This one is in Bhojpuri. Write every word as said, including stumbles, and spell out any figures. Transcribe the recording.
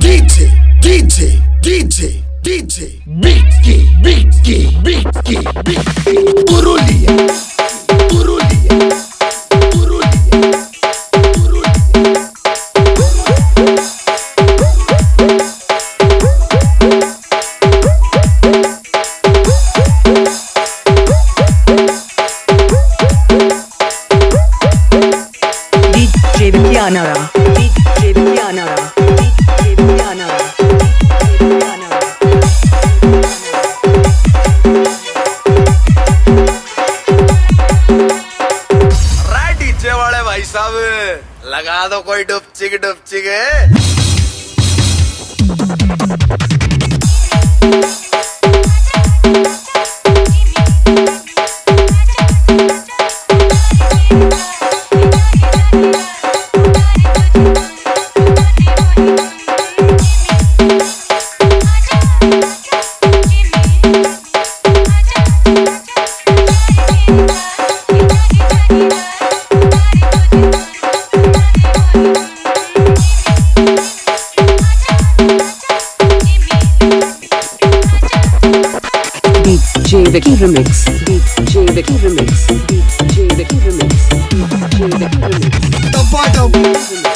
DJ, DJ, DJ, DJ, Beatki, Beatki, Beatki, Beatki, Purulia, Purulia, Purulia, Purulia. D J Vikianara, D J Vikianara, D J Vikianara, D J Vikianara. Right DJ वाले भाई साहब लगा दो कोई डुपचिक डुपचिक है। D J Vicky Remix, D J Vicky Remix, D J Vicky Remix, D J Vicky Remix. The bottom.